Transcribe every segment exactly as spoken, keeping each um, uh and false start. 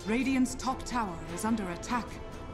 Radiant's top tower is under attack.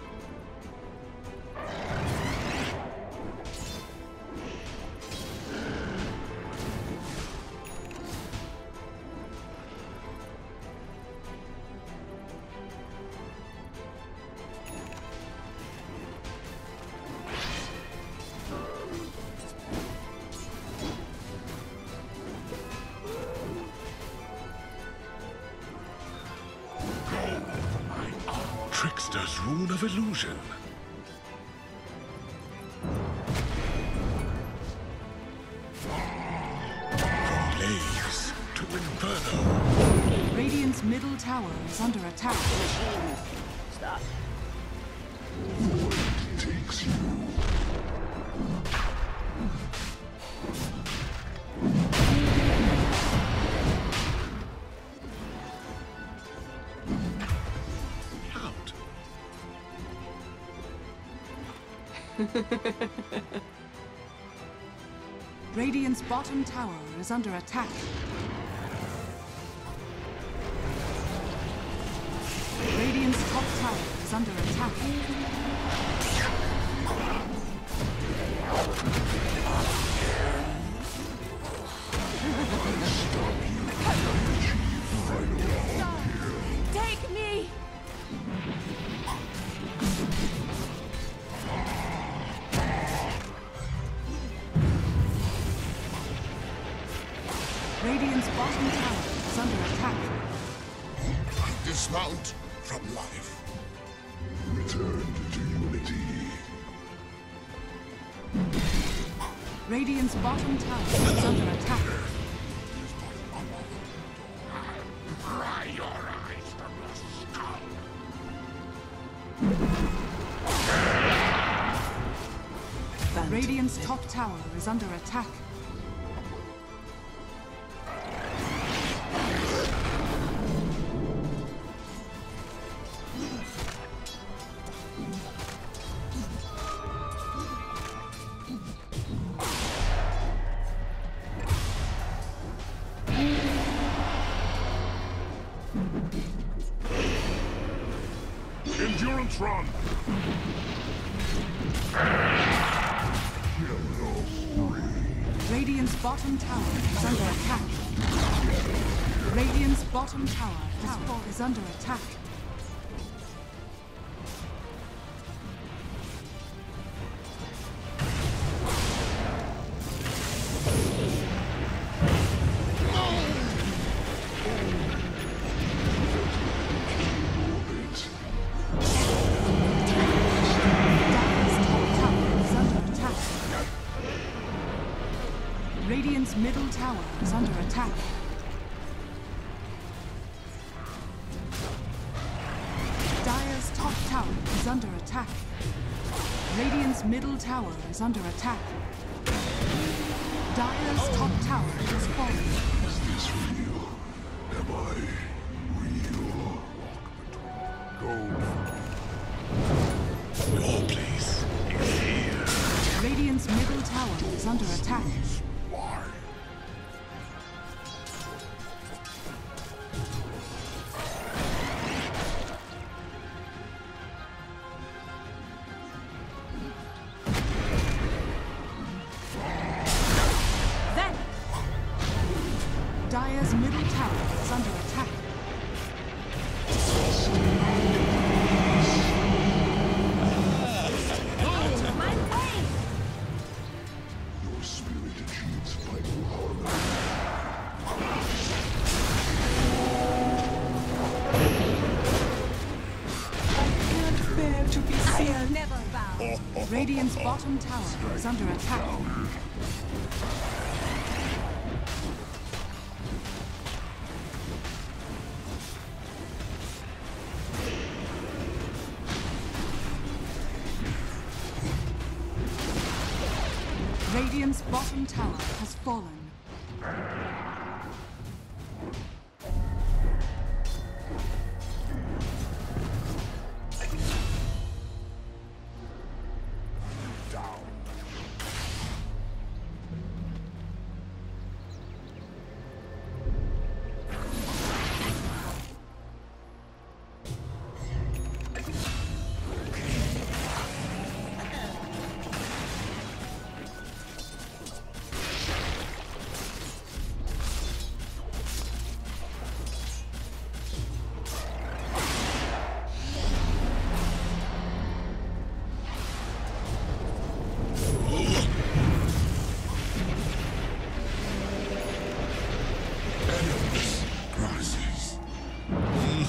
Trickster's Rune of Illusion. From Blaze to Inferno. Radiant's middle tower is under attack. Stop. Void takes you. Radiant's bottom tower is under attack. Radiant's top tower is under attack. Take me! Radiant's bottom tower is under attack. Dismount from life. Return to unity. Radiant's bottom tower is under attack. Pry your eyes from the skull. Radiant's top tower is under attack. Endurance run! Radiant's bottom tower is under attack. Radiant's bottom tower is, is under attack. Radiant's middle tower is under attack. Dire's top tower is under attack. Radiant's middle tower is under attack. Dire's top tower is falling. Is this real? Am I real? Go. Your place is here. Radiant's middle tower is under attack. Why? Then Dire's middle tower is under attack. My way! Your spirit achieves final harmony. Can't bear to be seen. Never bow. Radiant's bottom tower is under attack. Radiant's bottom tower has fallen.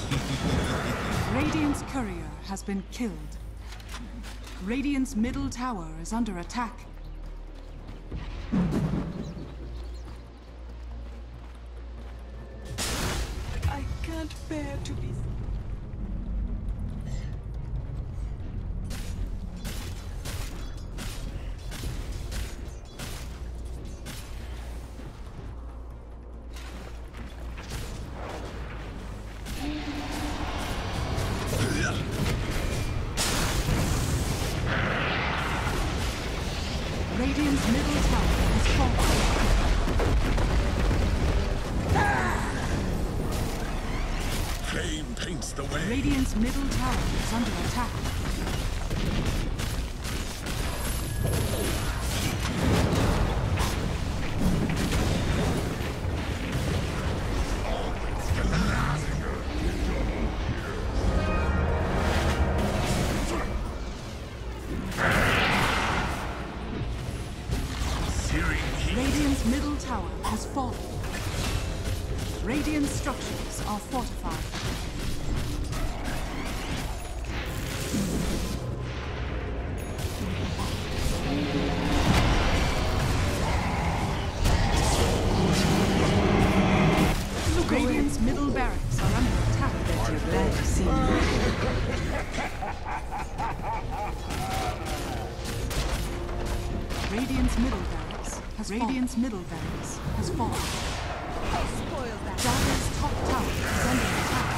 Radiant's courier has been killed. Radiant's middle tower is under attack. I can't bear to be... Radiant's middle tower has fallen. Flame paints the way. Radiant's middle tower is under attack. Radiant's middle tower has fallen. Radiant structures are fortified. Radiant's middle barracks are under attack. Bet you're glad to see me. Radiant's middle barracks has Radiant's middle barracks has fallen. I'll spoil that. Dire's top tower is under attack.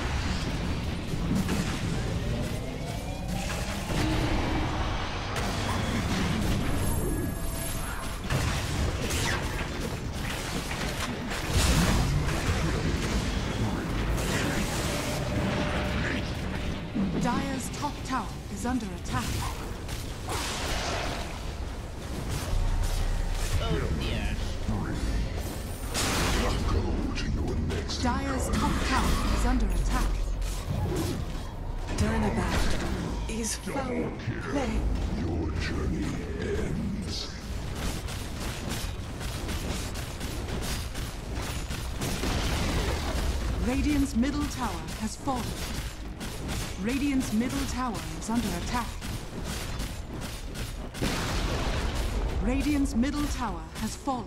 Dire's top tower is under attack. Dire's top tower is under attack. Turnabout is foul play. Your journey ends. Radiant's middle tower has fallen. Radiant's middle tower is under attack. Radiant's middle tower has fallen.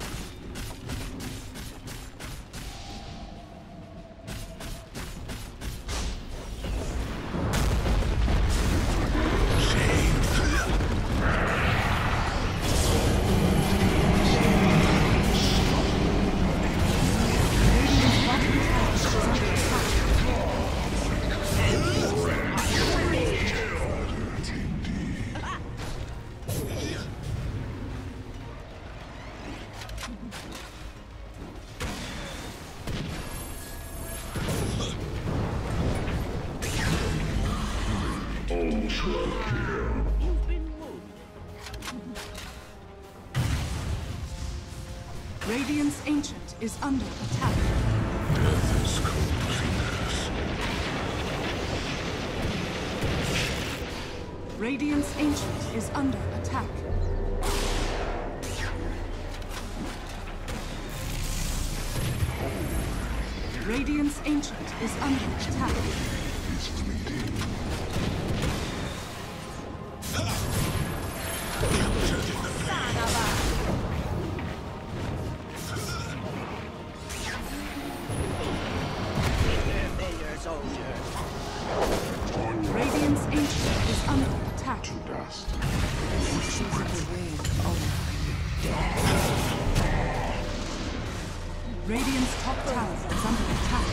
You've been moved. Radiant's ancient is under attack. Death is cold fingers. Radiant's ancient is under attack. Radiant's ancient is under attack. Is fleeting. Radiant's ancient is under attack. To dust. Radiant's top tower is under attack.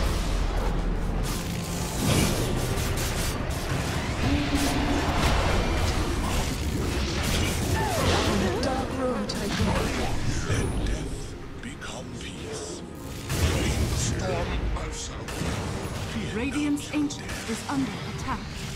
Let death become peace. Storm of soul. Radiant's ancient is under attack.